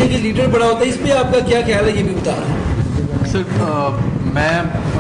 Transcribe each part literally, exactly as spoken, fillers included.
کہ لیڈر بڑا ہوتا ہے، اس پہ آپ کا کیا خیال ہے، یہ بھی بتا رہا ہے سر؟ میں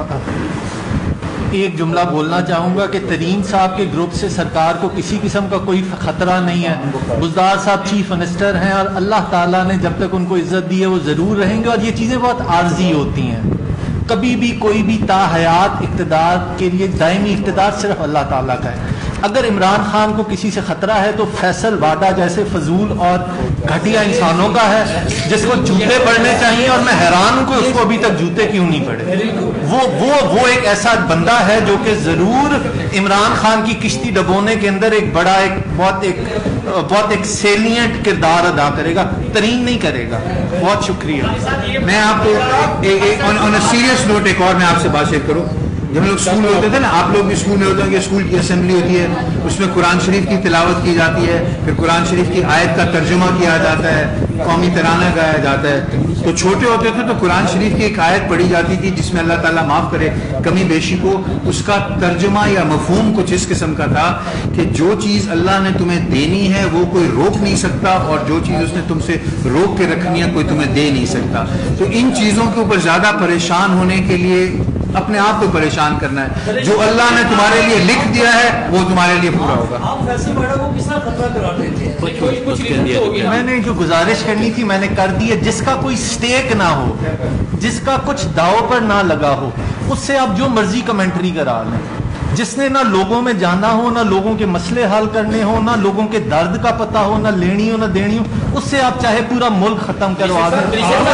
ایک جملہ بولنا چاہوں گا کہ ترین صاحب کے گروپ سے سرکار کو کسی قسم کا کوئی خطرہ نہیں ہے. بزدار صاحب چیف منسٹر ہیں اور اللہ تعالیٰ نے جب تک ان کو عزت دی ہے وہ ضرور رہیں گے، اور یہ چیزیں بہت عارضی ہوتی ہیں. کبھی بھی کوئی بھی تا حیات اقتدار کے لیے دائمی اقتدار صرف اللہ تعالیٰ کا ہے. اگر عمران خان کو کسی سے خطرہ ہے تو فیصل واڈا جیسے فضول اور گھٹیا انسانوں کا ہے جس کو جوتے پڑنے چاہیے، اور میں حیران ہوں کہ اس کو ابھی تک جوتے کیوں نہیں پڑے. وہ وہ وہ ایک ایسا بندہ ہے جو کہ ضرور عمران خان کی کشتی ڈبونے کے اندر ایک بڑا ایک بہت ایک بہت ایک سیلینٹ کردار ادا کرے گا، ترین نہیں کرے گا. بہت شکریہ. میں آپ کو آن اے سیریس نوٹ ایک اور میں آپ سے بات شیئر کروں. جب ہم لوگ اسکول میں ہوتے تھے نا، آپ لوگ بھی اسکول میں ہوتے ہیں کہ اسکول کی اسمبلی ہوتی ہے، اس میں قرآن شریف کی تلاوت کی جاتی ہے، پھر قرآن شریف کی آیت کا ترجمہ کیا جاتا ہے، قومی ترانہ گایا جاتا ہے. تو چھوٹے ہوتے تھے تو قرآن شریف کی ایک آیت پڑھی جاتی تھی جس میں اللہ تعالیٰ معاف کرے کمی بیشی کو، اس کا ترجمہ یا مفہوم کچھ اس قسم کا تھا کہ جو چیز اللہ نے تمہیں دینی ہے وہ کوئی روک نہیں سکتا، اور جو چیز اس نے تم سے روک کے رکھنی ہے کوئی تمہیں دے نہیں سکتا. تو ان چیزوں کے اوپر زیادہ پریشان ہونے کے لیے اپنے آپ کو پریشان کرنا ہے. جو اللہ نے تمہارے لیے لکھ دیا ہے وہ تمہارے لیے پورا ہوگا. آپ فیصل واڈا کو کس طرح خطرہ کرا دیتے ہیں؟ میں نے جو گزارش کرنی تھی میں نے کر دی ہے. جس کا کوئی سٹیک نہ ہو، جس کا کچھ داؤ پر نہ لگا ہو، اس سے آپ جو مرضی کمنٹری کرا لیں. جس نے نہ لوگوں میں جانا ہو، نہ لوگوں کے مسئلے حل کرنے ہو، نہ لوگوں کے درد کا پتہ ہو، نہ لینی ہو نہ دینی ہو، اس سے آپ چاہے پورا ملک ختم کروا دیں.